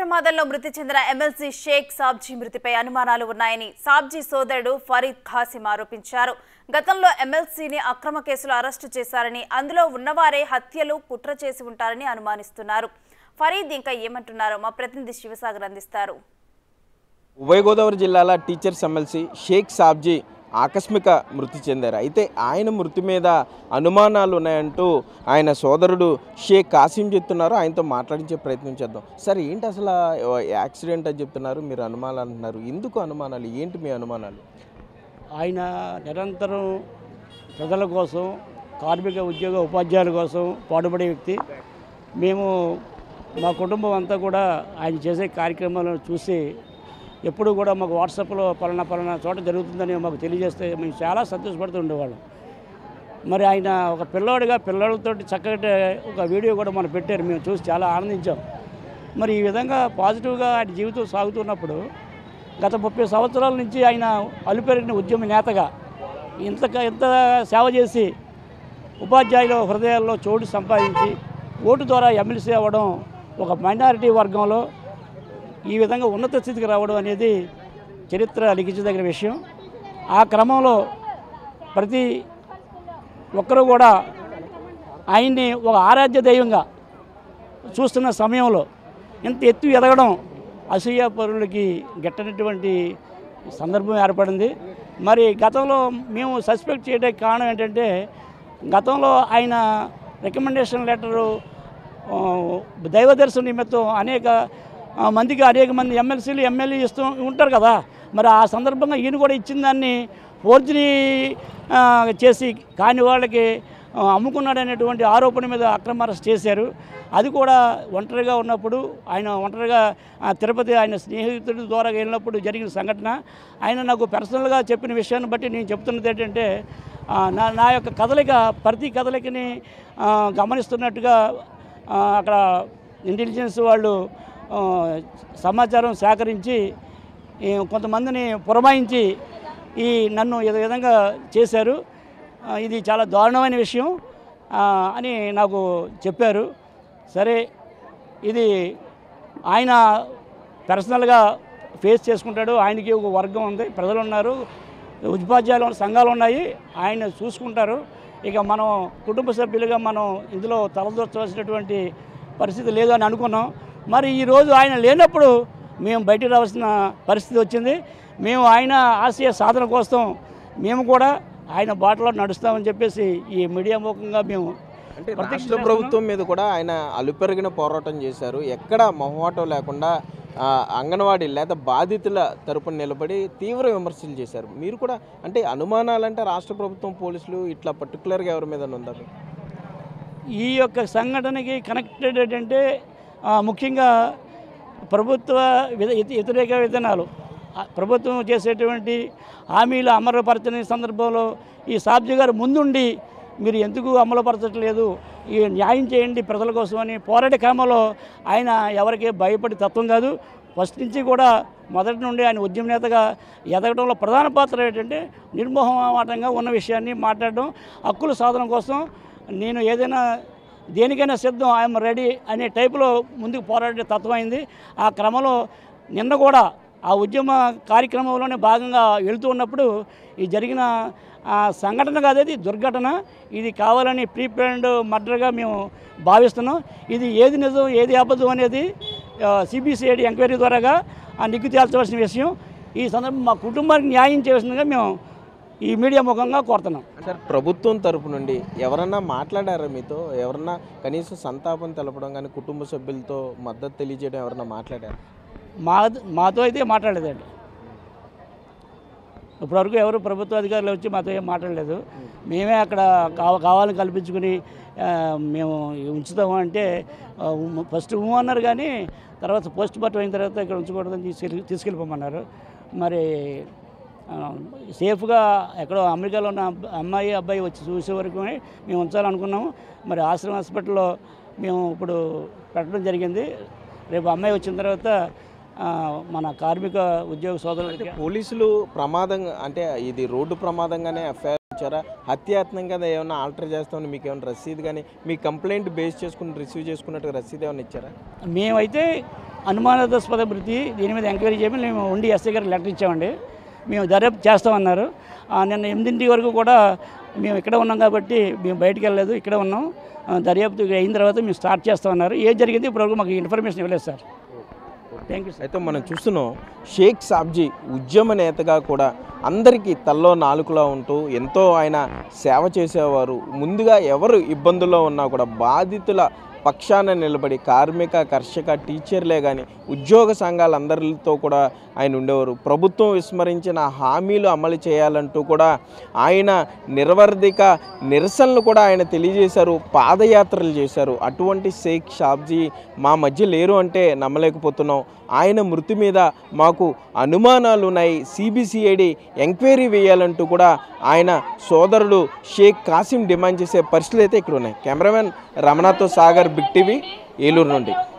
ప్రమాదంలో మృతి చెందిన ఎమ్మెల్సీ షేక్ సాబ్జీ మృతిపై అనుమానాలు ఉన్నాయని సాబ్జీ సోదరుడు ఫరీద్ ఖాసిం ఆరోపించారు. గతంలో ఎమ్మెల్సీని అక్రమ కేసులో అరెస్టు చేశారని, అందులో ఉన్నవారే హత్యలు కుట్ర చేసి ఉంటారని అనుమానిస్తున్నారు. ఫరీద్ ఇంకా ఏమంటున్నారో మా ప్రతినిధి శివసాగర్ అందిస్తారు. ఉభయ గోదావరి జిల్లాల టీచర్స్ ఎమ్మెల్సీ షేక్ సాబ్జీ ఆకస్మిక మృతి చెందారు. అయితే ఆయన మృతి మీద అనుమానాలు ఉన్నాయంటూ ఆయన సోదరుడు షేక్ కాసిం చెప్తున్నారు. ఆయనతో మాట్లాడించే ప్రయత్నం చేద్దాం. సార్, ఏంటి అసలు యాక్సిడెంట్ అని చెప్తున్నారు, మీరు అనుమానాలు అంటున్నారు, ఎందుకు అనుమానాలు, ఏంటి మీ అనుమానాలు? ఆయన నిరంతరం ప్రజల కోసం, కార్మిక ఉద్యోగ ఉపాధ్యాయుల కోసం పాటుపడే వ్యక్తి. మేము మా కుటుంబం అంతా కూడా ఆయన చేసే కార్యక్రమాలను చూసి ఎప్పుడు కూడా మాకు వాట్సాప్లో పలానా చోట జరుగుతుందని మాకు తెలియజేస్తే మేము చాలా సంతోషపడుతూ ఉండేవాళ్ళం. మరి ఆయన ఒక పిల్లవాడిగా పిల్లలతో చక్కగా ఒక వీడియో కూడా మనం పెట్టారు, మేము చూసి చాలా ఆనందించాం. మరి ఈ విధంగా పాజిటివ్గా ఆయన జీవితం సాగుతున్నప్పుడు గత 30 సంవత్సరాల నుంచి ఆయన అలుపెరిగిన ఉద్యమ నేతగా ఇంత సేవ చేసి ఉపాధ్యాయుల హృదయాల్లో చోటు సంపాదించి ఓటు ద్వారా ఎమ్మెల్సీ అవ్వడం, ఒక మైనారిటీ వర్గంలో ఈ విధంగా ఉన్నత స్థితికి రావడం అనేది చరిత్ర లిఖించదగిన విషయం. ఆ క్రమంలో ప్రతి ఒక్కరూ కూడా ఆయన్ని ఒక ఆరాధ్య దైవంగా చూస్తున్న సమయంలో ఇంత ఎత్తు ఎదగడం అసూయ పరులకి గెట్టనటువంటి సందర్భం ఏర్పడింది. మరి గతంలో మేము సస్పెక్ట్ చేయడానికి కారణం ఏంటంటే, గతంలో ఆయన రికమెండేషన్ లెటరు దైవదర్శన నిమిత్తం అనేక మంది ఎమ్మెల్సీలు ఎమ్మెల్యే ఇస్తూ ఉంటారు కదా. మరి ఆ సందర్భంగా ఈయన కూడా ఇచ్చిన దాన్ని ఫోర్జరీ చేసి కాని వాళ్ళకి అమ్ముకున్నాడనేటువంటి ఆరోపణ మీద అక్రమ అరెస్ట్ చేశారు. అది కూడా ఒంటరిగా ఉన్నప్పుడు, ఆయన ఒంటరిగా తిరుపతి ఆయన స్నేహితుడి ద్వారా వెళ్ళినప్పుడు జరిగిన సంఘటన. ఆయన నాకు పర్సనల్గా చెప్పిన విషయాన్ని బట్టి నేను చెప్తున్నది ఏంటంటే, నా యొక్క కదలిక, ప్రతి కదలికని గమనిస్తున్నట్టుగా అక్కడ ఇంటెలిజెన్స్ వాళ్ళు సమాచారం సేకరించి కొంతమందిని పురమాయించి నన్ను ఈ విధంగా చేశారు. ఇది చాలా దారుణమైన విషయం అని నాకు చెప్పారు. సరే, ఇది ఆయన పర్సనల్గా ఫేస్ చేసుకుంటాడు. ఆయనకి ఒక వర్గం ఉంది, ప్రజలు ఉన్నారు, ఉపాధ్యాయులు సంఘాలు ఉన్నాయి, ఆయన చూసుకుంటారు. ఇక మనం కుటుంబ సభ్యులుగా మనం ఇందులో తలదూర్చవలసినటువంటి పరిస్థితి లేదు అని అనుకున్నాం. మరి ఈరోజు ఆయన లేనప్పుడు మేము బయటికి రావాల్సిన పరిస్థితి వచ్చింది. మేము ఆయన ఆశయ సాధన కోసం మేము కూడా ఆయన బాటలో నడుస్తామని చెప్పేసి ఈ మీడియా ముఖంగా మేము అంటే రాష్ట్ర ప్రభుత్వం మీద కూడా ఆయన అలుపెరిగిన పోరాటం చేశారు. ఎక్కడ మొహమాటం లేకుండా అంగన్వాడీ లేదా బాధితుల తరపున నిలబడి తీవ్ర విమర్శలు చేశారు. మీరు కూడా అంటే అనుమానాలంటే రాష్ట్ర ప్రభుత్వం, పోలీసులు ఇట్లా పర్టికులర్గా ఎవరి మీద ఉండాలి? ఈ యొక్క సంఘటనకి కనెక్టెడ్ ఏంటంటే ముఖ్యంగా ప్రభుత్వ వ్యతిరేక విధానాలు, ప్రభుత్వం చేసేటువంటి హామీలు అమలుపరచని సందర్భంలో ఈ సాబ్జీ గారు ముందుండి మీరు ఎందుకు అమలుపరచట్లేదు, ఈ న్యాయం చేయండి ప్రజల కోసం అని పోరాట క్రమంలో ఆయన ఎవరికి భయపడి తత్వం కాదు. ఫస్ట్ నుంచి కూడా మొదటి నుండి ఆయన ఉద్యమ నేతగా ఎదగడంలో ప్రధాన పాత్ర ఏంటంటే నిర్మోహమాటంగా ఉన్న విషయాన్ని మాట్లాడడం, హక్కుల సాధన కోసం నేను ఏదైనా దేనికైనా సిద్ధం, ఐఎమ్ రెడీ అనే టైపులో ముందుకు పోరాడే తత్వం అయింది. ఆ క్రమంలో నిన్న కూడా ఆ ఉద్యమ కార్యక్రమంలోనే భాగంగా వెళుతూ ఉన్నప్పుడు ఈ జరిగిన సంఘటన కాదేది దుర్ఘటన. ఇది కావాలని ప్రీప్లాన్డ్ మర్డర్గా మేము భావిస్తున్నాం. ఇది ఏది నిజం ఏది అబద్ధం అనేది సిబిసిఐడి ఎంక్వైరీ ద్వారాగా నిగ్గు తేల్చవలసిన విషయం. ఈ సందర్భం మా కుటుంబానికి న్యాయం చేయవలసిందిగా మేము ఈ మీడియా ముఖంగా కోరుతున్నాం. సార్, ప్రభుత్వం తరపు నుండి ఎవరన్నా మాట్లాడారా మీతో? ఎవరన్నా కనీసం సంతాపం తెలపడం కానీ, కుటుంబ సభ్యులతో మద్దతు తెలియజేయడం ఎవరన్నా మాట్లాడారు? మాతో అయితే మాట్లాడలేదండి. ఇప్పటివరకు ఎవరు ప్రభుత్వ అధికారులు వచ్చి మాతో ఏం మాట్లాడలేదు. మేమే అక్కడ కావాలని కల్పించుకుని మేము ఉంచుతాము అంటే ఫస్ట్ అన్నారు, కానీ తర్వాత పోస్ట్ మార్టం అయిన తర్వాత ఇక్కడ ఉంచకూడదని తీసుకెళ్ళిపోమన్నారు. మరి సేఫ్గా ఎక్కడో అమెరికాలో ఉన్న అమ్మాయి అబ్బాయి వచ్చి చూసే వరకు మేము ఉంచాలనుకున్నాము. మరి ఆశ్రమ హాస్పిటల్లో మేము ఇప్పుడు పెట్టడం జరిగింది. రేపు అమ్మాయి వచ్చిన తర్వాత మన కార్మిక ఉద్యోగ సోదరులకి పోలీసులు ప్రమాదం అంటే ఇది రోడ్డు ప్రమాదంగానే ఎఫ్ఐఆర్ ఇచ్చారా? హత్యాయత్నంగా ఏమైనా ఆల్టర్ చేస్తామని మీకు ఏమైనా రసీదు కానీ మీ కంప్లైంట్ బేస్ చేసుకుని రిసీవ్ చేసుకున్నట్టుగా రసీదు ఏమైనా ఇచ్చారా? మేమైతే అనుమానాస్పద మృతి దీని మీద ఎంక్వైరీ చేయమని మేము ఉండి ఎస్ఐ గారికి లెటర్ ఇచ్చామండి. మేము దర్యాప్తు చేస్తామన్నారు. నిన్న 8 వరకు కూడా మేము ఇక్కడ ఉన్నాం కాబట్టి మేము బయటికి వెళ్ళలేదు, ఇక్కడ ఉన్నాం. దర్యాప్తు అయిన తర్వాత మేము స్టార్ట్ చేస్తామన్నారు. ఏం జరిగింది ఇప్పటివరకు మాకు ఇన్ఫర్మేషన్ ఇవ్వలేదు సార్. Thank you sir. అయితే మనం చూస్తున్నాం షేక్ సాబ్జీ ఉద్యమ నేతగా కూడా అందరికీ తల్లో నాలుకలా ఉంటూ ఎంతో ఆయన సేవ చేసేవారు. ముందుగా ఎవరు ఇబ్బందుల్లో ఉన్నా కూడా బాధితుల పక్షాన నిలబడి కార్మిక, కర్షక, టీచర్లే కానీ ఉద్యోగ సంఘాలందరితో కూడా ఆయన ఉండేవారు. ప్రభుత్వం విస్మరించిన హామీలు అమలు చేయాలంటూ కూడా ఆయన నిర్వర్ధిక నిరసనలు కూడా ఆయన తెలియజేశారు, పాదయాత్రలు చేశారు. అటువంటి షేక్ సాబ్జీ మా మధ్య లేరు అంటే నమ్మలేకపోతున్నాం. ఆయన మృతి మీద మాకు అనుమానాలు ఉన్నాయి, సిబిసిఐడి ఎంక్వైరీ వేయాలంటూ కూడా ఆయన సోదరుడు షేక్ కాసిం డిమాండ్ చేసే పరిస్థితులు అయితే ఇక్కడ ఉన్నాయి. కెమెరామెన్ రమణతో సాగర్, బిగ్ టీవీ, ఏలూరు నుండి.